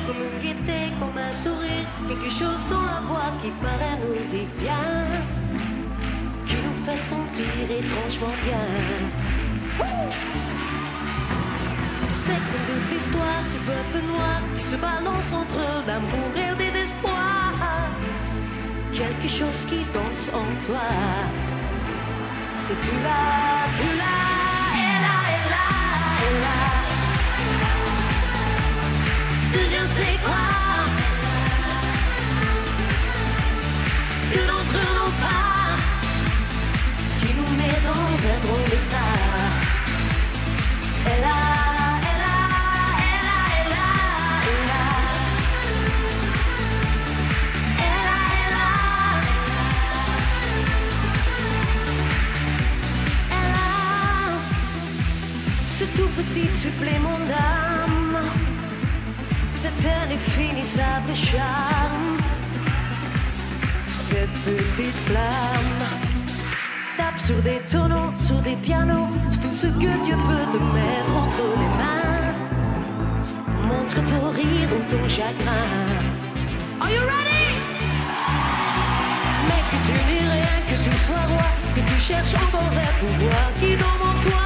comme une gaieté, comme un sourire, quelque chose dans la voix qui paraît nous dit bien, qui nous fait sentir étrangement bien. C'est comme toute l'histoire du peuple noir qui se balance entre l'amour et le désespoir. Quelque chose qui danse en toi. C'est tu l'as, et là, et là, et là. Ce je ne sais quoi que d'entre nos pas qui nous met dans un drôle d'état. Elle a, elle a, elle a, elle a, elle a, elle a, elle a, elle a ce tout petit supplément d'âme, cet indéfinissable charme, cette petite flamme tape sur des tonneaux, sur des pianos, sur tout ce que Dieu peut te mettre entre les mains. Montre ton rire ou ton chagrin. Are you ready? Mais que tu n'es rien, que tu sois roi, que tu cherches encore un pouvoir qui dorme en toi.